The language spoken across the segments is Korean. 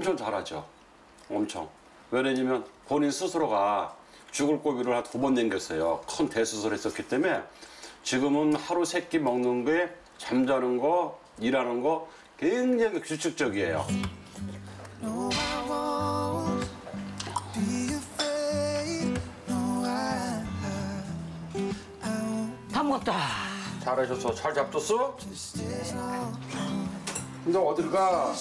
엄청 잘하죠. 엄청. 왜냐면 본인 스스로가 죽을 고비를 한 2번 남겼어요. 큰 대수술을 했었기 때문에 지금은 하루 3끼 먹는 게 잠자는 거, 일하는 거 굉장히 규칙적이에요. 다 먹었다. 잘하셨어. 잘 잡뒀어? 근데 어딜 가?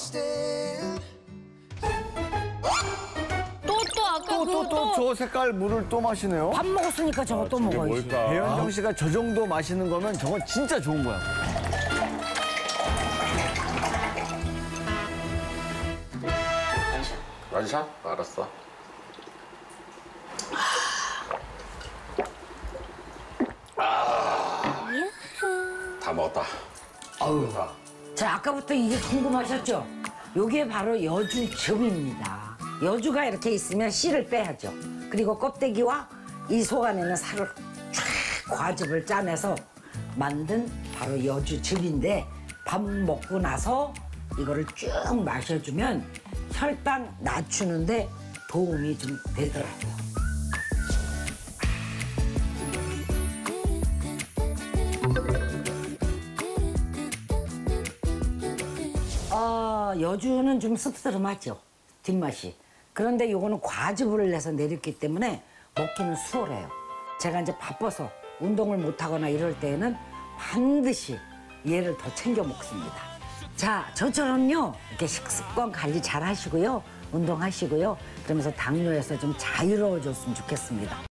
또 아까 또 저 색깔 물을 또 마시네요. 밥 먹었으니까 저거 또 먹어야지. 배현정 씨가 저 정도 마시는 거면 저건 진짜 좋은 거야. 완샷? 알았어. 다 먹었다. 아우. 자, 아까부터 이게 궁금하셨죠? 요게 바로 여주즙입니다. 여주가 이렇게 있으면 씨를 빼야죠. 그리고 껍데기와 이 속 안에 있는 살을 쫙 과즙을 짜내서 만든 바로 여주즙인데 밥 먹고 나서 이거를 쭉 마셔주면 혈당 낮추는데 도움이 좀 되더라고요. 여주는 좀 씁쓸하죠, 뒷맛이. 그런데 요거는 과즙을 내서 내렸기 때문에 먹기는 수월해요. 제가 이제 바빠서 운동을 못하거나 이럴 때에는 반드시 얘를 더 챙겨 먹습니다. 자, 저처럼요, 이렇게 식습관 관리 잘 하시고요, 운동하시고요, 그러면서 당뇨에서 좀 자유로워졌으면 좋겠습니다.